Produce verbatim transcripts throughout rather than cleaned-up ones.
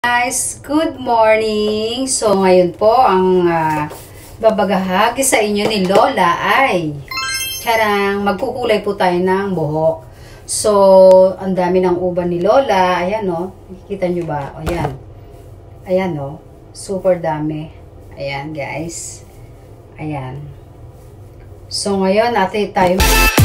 Guys, good morning! So ngayon po ang uh, babagahagi sa inyo ni Lola ay charang magkukulay po tayo ng buhok. So ang dami ng uban ni Lola, ayan o, nakikita nyo ba? O ayan, ayan o, super dami. Ayan guys, ayan. So ngayon natin tayo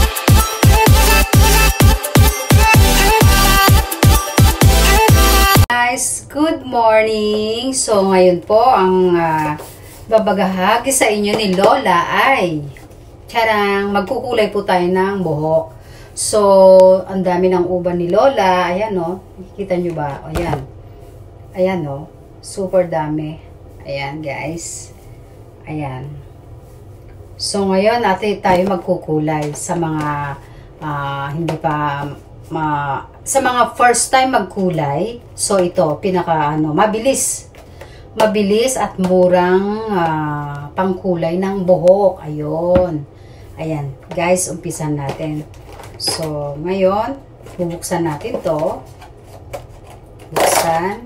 Guys, good morning! So ngayon po ang uh, babagahagi sa inyo ni Lola ay charang magkukulay po tayo ng buhok. So ang dami ng uban ni Lola, ayan o, nakikita nyo ba? O ayan, ayan o, super dami. Ayan guys, ayan. So ngayon natin tayo magkukulay sa mga uh, hindi pa ma sa mga first time magkulay. So ito pinaka ano, mabilis mabilis at murang uh, pangkulay ng buhok. Ayun, ayan guys, umpisan natin. So ngayon bubuksan natin to, buksan.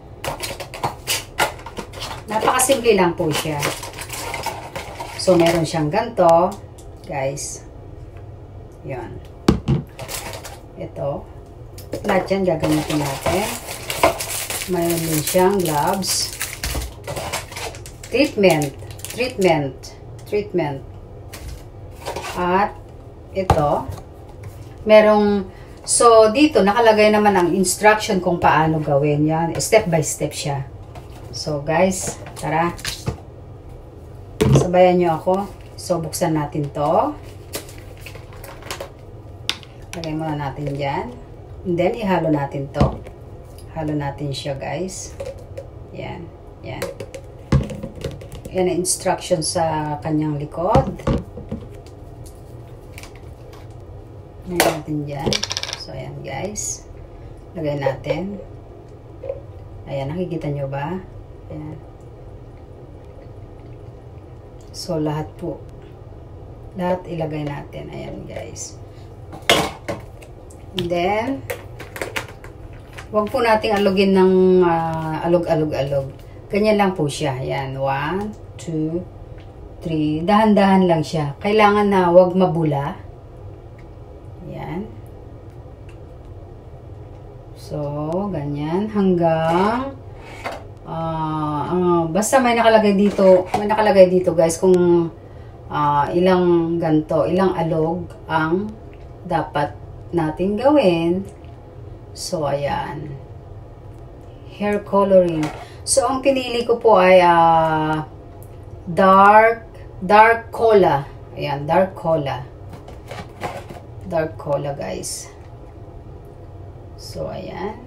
Napakasimple lang po siya. So meron siyang ganto guys, yan. Ito, lahat yan gagamitin natin. Mayroon din siyang gloves. Treatment. Treatment. Treatment. At ito, merong, so dito nakalagay naman ang instruction kung paano gawin yan. Step by step siya. So guys, tara. Sabayan nyo ako. So buksan natin to. Lagay muna natin dyan. And then, ihalo natin to. Halo natin siya, guys. Yan. Yan. Yan ang instruction sa kanyang likod. Lagay natin dyan. So, ayan, guys. Lagay natin. Ayan, nakikita nyo ba? Ayan. So, lahat po. Lahat ilagay natin. Ayan, guys. And then, huwag po nating alugin ng uh, alog-alog-alog. Ganyan lang po siya. Ayan. One, two, three. Dahan-dahan lang siya. Kailangan na huwag mabula. Ayan. So, ganyan. Hanggang, uh, uh, basta may nakalagay dito, may nakalagay dito guys, kung uh, ilang ganto, ilang alog ang dapat natin gawin. So ayan, hair coloring. So ang pinili ko po ay uh, dark dark cola. Ayan, dark cola, dark cola guys. So ayan,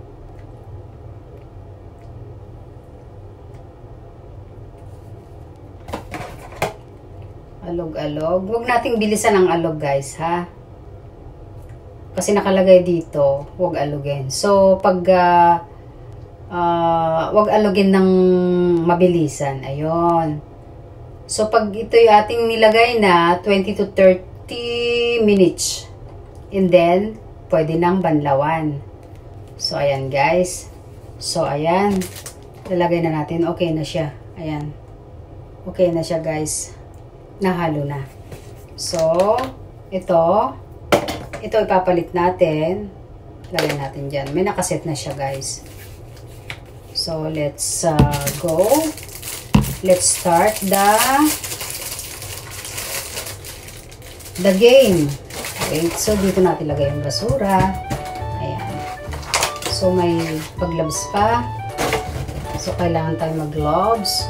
alog-alog. Huwag nating bilisan ang alog guys, ha? Kasi nakalagay dito, huwag alugin. So, pag uh, uh, huwag alugin ng mabilisan. Ayun. So, pag ito'y ating nilagay na twenty to thirty minutes. And then, pwede nang banlawan. So, ayan guys. So, ayan. Lalagay na natin. Okay na siya. Ayan. Okay na siya guys. Nahalo na. So, ito. Ito ipapalit natin. Lagyan natin dyan. May nakaset na siya guys. So, let's uh, go. Let's start the the game. Okay. So, dito natin lagay yung basura. Ayan. So, may pag-gloves pa. So, kailangan tayo mag-gloves.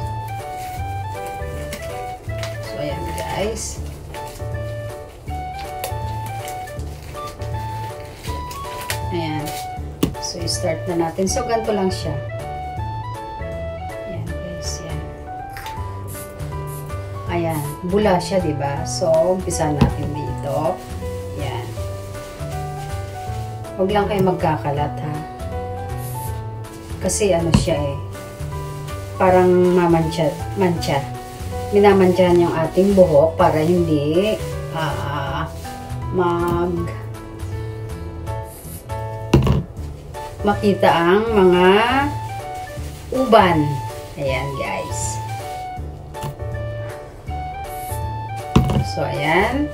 So, ayan guys. Ayan. So, i-start na natin. So, ganito lang siya. Ayan, guys. Ayan. Ayan. Bula siya, diba? So, umpisa natin dito. Ayan. Huwag lang kayo magkakalat, ha? Kasi, ano siya eh. Parang mamantsa. Mantsa. Minamantsahan yung ating buhok para hindi uh, mag makita ang mga uban. Ayan guys. So ayan.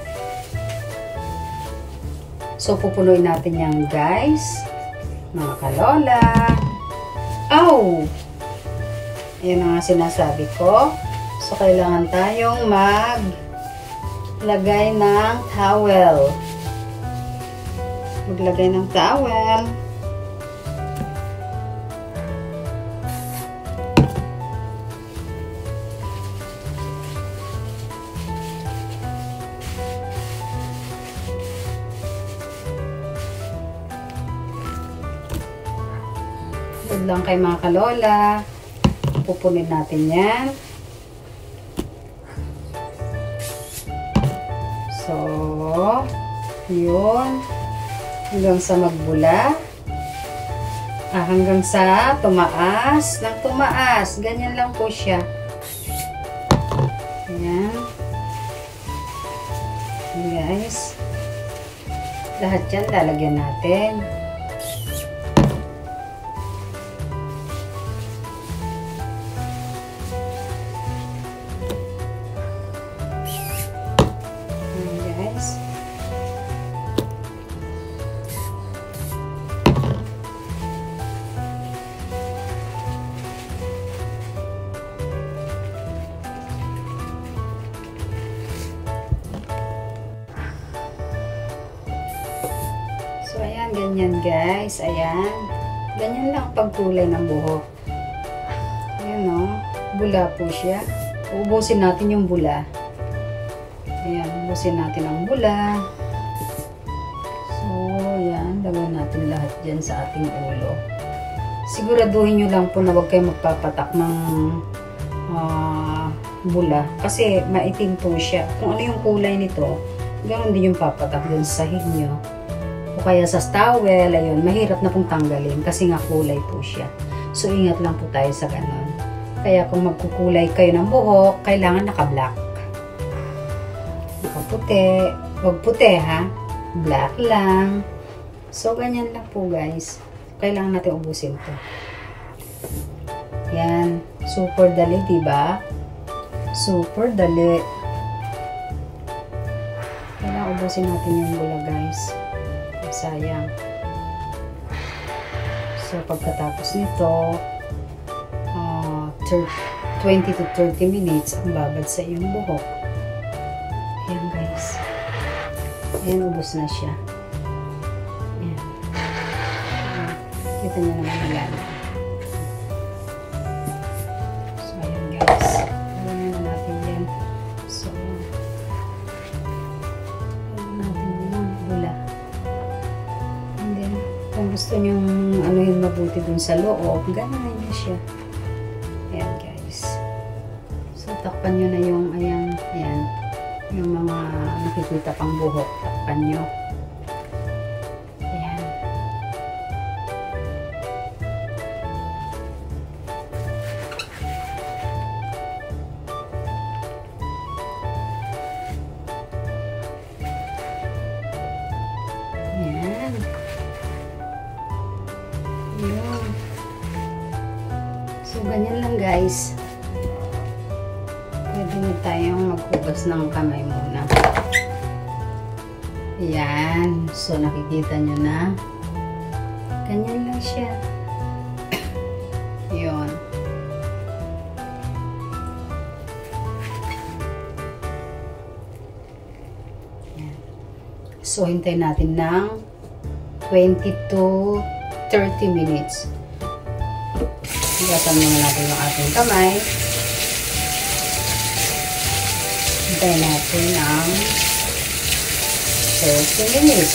So pupunuin natin yan guys. Mga kalola. Ow! Ayan ang sinasabi ko. So kailangan tayong mag lagay ng towel. Maglagay ng towel. Good lang kay mga kalola. Pupunin natin yan. So, yun. Hanggang sa magbula. Ah, hanggang sa tumaas. Nang tumaas. Ganyan lang po siya. Ayan. Ayan guys. Lahat yan lalagyan natin. So, ayan, ganyan guys. Ayan. Ganyan lang pagkulay ng buhok. Ayan o. Bula po siya. Ubusin natin yung bula. Ayan. Ubusin natin ang bula. So, ayan. Lagyan natin lahat dyan sa ating ulo. Siguraduhin nyo lang po na huwag kayo magpapatak ng uh, bula. Kasi maitim po siya. Kung ano yung kulay nito, ganoon din yung papatak dun sa sahig nyo. O kaya sa towel, ayun, mahirap na pong tanggalin kasi nga kulay po siya. So, ingat lang po tayo sa ganon. Kaya kung magkukulay kayo ng buhok, kailangan naka-black. Naka-puti. Huwag puti ha. Black lang. So, ganyan lang po guys. Kailangan natin ubusin to. Yan. Super dali, diba? Super dali. Kailangan ubusin natin yung bula guys. Sayang. So, pagkatapos nito, uh, twenty to thirty minutes ang babad sa iyong buhok. Ayan guys. Ayan, ubos na siya. Ayan. Ayan. Kita niyo naman na yan. So, ayan guys. Ayan na natin yan. So, ayan natin yung bula. Kung gusto nyong ano yung mabuti dun sa loob, gano'n na siya. Ayan guys. So, takpan nyo na yung, ayan, ayan, yung mga nakikita pang buhok. Takpan nyo. Ayan. Ayan. Ayan. So, ganyan lang guys. Pwede na tayong maghugas ng kamay muna. Ayan. So, nakikita nyo na. Ganyan lang siya. Ayan. So, hintayin natin ng twenty to thirty minutes. Higasan muna natin yung ating kamay. Hintayin natin ng thirty minutes.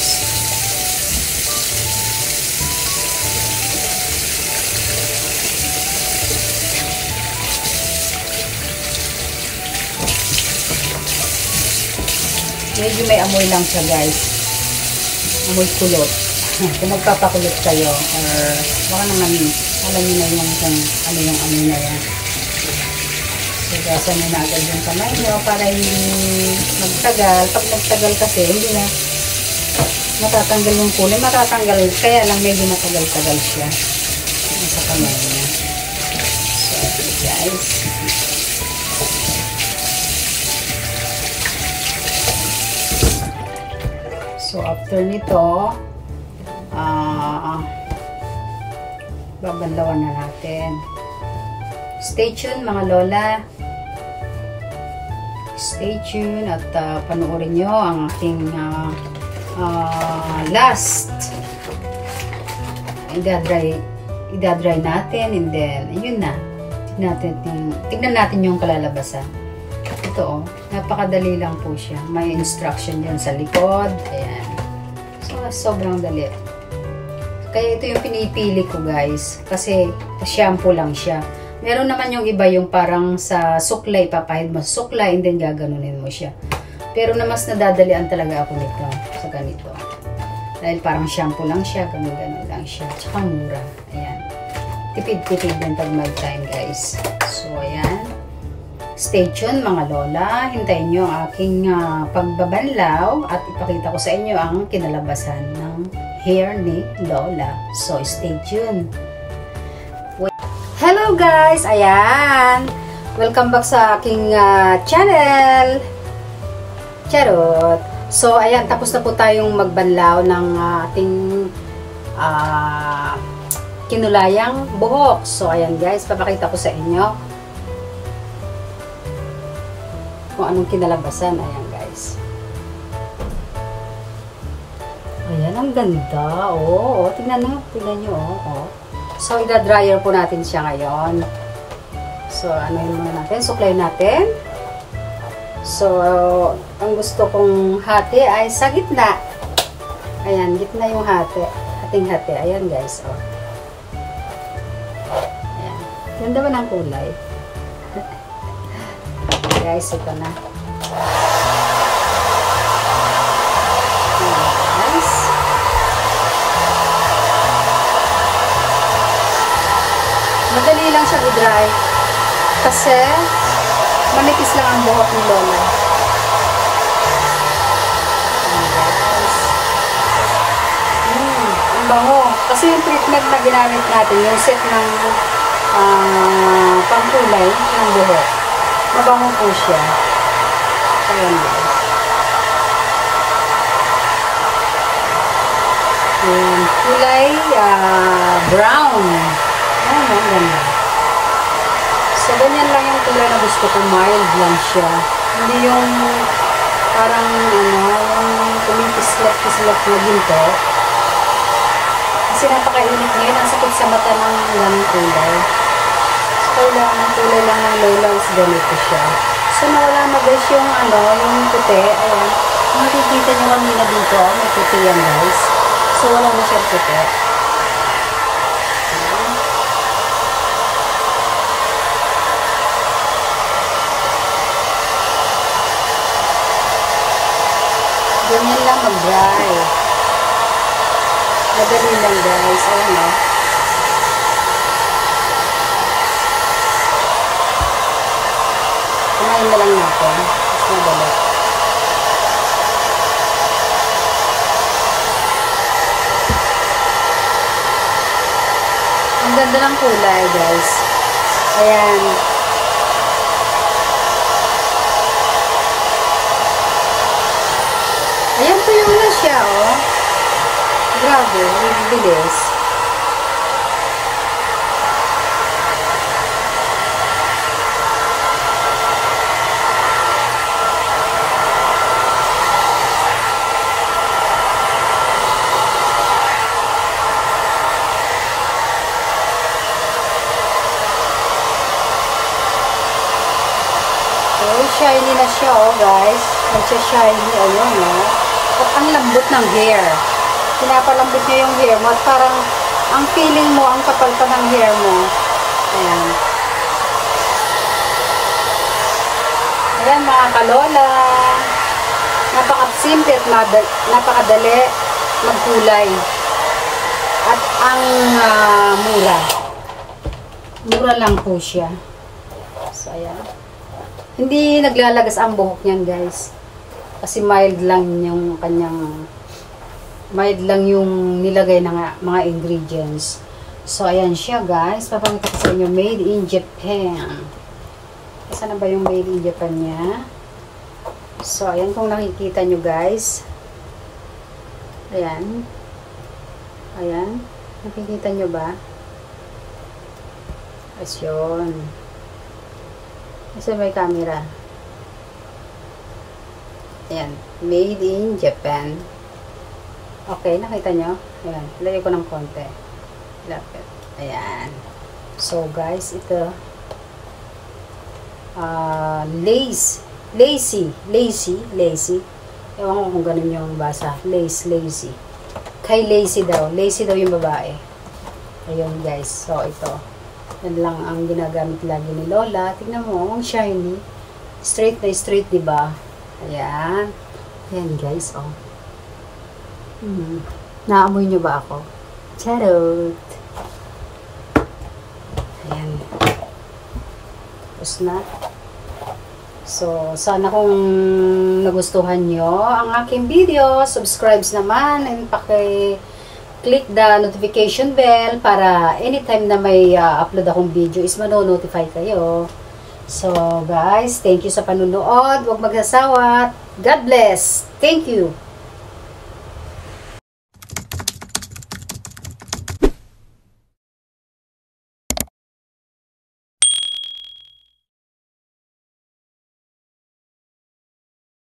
Medyo may amoy lang siya guys. Amoy kulot. Kung magpapakulot kayo or baka naman alam nyo na yung kung ano yung amoy na yan. So, gasan nyo na agad yung kamay nyo para hindi magtagal. Pag nagtagal kasi, hindi na matatanggal yung kulay. Matatanggal, kaya lang medyo matagal-tagal siya sa kamay nyo. Guys. So, after nito, ah, uh, babanlawan na natin. Stay tuned mga lola. Stay tuned at uh, panoorin nyo ang aking uh, uh, last. Idadry, idadry natin and then, yun na. Tignan natin, tignan natin yung kalalabasan. Ito oh, napakadali lang po siya. May instruction dyan sa likod. Ayan. So, sobrang dali. Kaya ito yung pinipili ko guys. Kasi, shampoo lang siya. Meron naman yung iba yung parang sa suklay, papahid mo sa suklay and then gaganunin mo siya. Pero na mas nadadalian talaga ako nito sa ganito. Dahil parang shampoo lang siya, ganun-ganun lang siya. Tsaka mura. Ayan. Tipid-tipid din pag may time guys. So, ayan. Stay tuned mga lola. Hintayin nyo ang aking uh, pagbabanlaw at ipakita ko sa inyo ang kinalabasan ng hair ni Lola. So, stay tuned. Wait. Hello guys! Ayan! Welcome back sa aking uh, channel! Charot! So, ayan. Tapos na po tayong magbanlaw ng uh, ating uh, kinulayang buhok. So, ayan guys. Papakita ko sa inyo kung anong kinalabasan. Ayan guys. Ayan, ang ganda. Oo, oh, tingnan nyo. Tingnan nyo. Oh, oh. So, ida-dryer po natin siya ngayon. So, ano yun muna natin? Suklay natin. So, ang gusto kong hati ay sa gitna. Ayan, gitna yung hati. Hating hati. Ayan guys. Oh. Ayan. Ganda ba ng kulay? Guys, ito na. Guys. Madali lang siya i-dry. Kasi, manipis lang ang buhok ni Lola. Ayan, guys. Hmm, ang bango. Kasi yung treatment na ginamit natin, yung set ng uh, pangkulay ng buhok. Mabango po siya. Ayan guys. Ayan. Kulay uh, brown. Ayan, ang ganda. So, ganyan lang yung kulay na gusto ko. Mild lang siya. Hindi yung parang ano, yung kumikislap-kislap na ginto. Kasi napakainit ngayon. Ang sakit sa mata ng ganang kulay. Kailangan ang kulay lang ng Lola is ganito siya. So, nawala na guys yung ano, yung puti. Ayan. Makikita nyo kanina dito. May puti yan guys. So, wala na siyang puti. Ayan. Ganyan lang mag-dry. Madali lang guys. Ayan o. Kumain na lang natin. Mas madali. Ang ganda ng kulay, guys. Ayan. Ayan, tuyo na siya, oh. Grabe, bilis. Shiny na siya, oh guys. Nagsha-shiny, ayun, oh. At ang lambot ng hair. Pinapalambot niya yung hair mo. At parang, ang feeling mo, ang kapal pa ng hair mo. Ayan. Ayan, mga kalola. Napaka-simple at napakadali magkulay. At ang uh, mura. Mura lang po siya. So, ayan. Hindi naglalagas ang buhok niyan, guys. Kasi mild lang yung kanyang mild lang yung nilagay ng mga ingredients. So, ayan siya guys. Papakita ko sa inyo. Made in Japan. Saan na ba yung made in Japan niya? So, ayan kung nakikita nyo guys. Ayan. Ayan. Nakikita nyo ba? As yun. Kasi may camera. Ayan. Made in Japan. Okay, nakita nyo? Ayan. Lagay ko ng konti. Lapit. Ayan. So, guys, ito. Uh, lace. Lacy. Lacy. Lacy. Ewan ko kung ganun yung basa. Lace. Lacy. Kay Lacy daw. Lacy daw yung babae. Ayun, guys. So, ito. Yan lang ang ginagamit lagi ni Lola. Tingnan mo, ang shiny. Straight na straight, diba? Ayan. Ayan, guys. Oh. Hmm. Naamoy nyo ba ako? Charot. Ayan. Tapos na. So, sana kung nagustuhan nyo ang aking video, subscribe naman and paki-click the notification bell para anytime na may uh, upload akong video is mano-notify kayo. So, guys, thank you sa panunood. Huwag magsasawa. God bless. Thank you.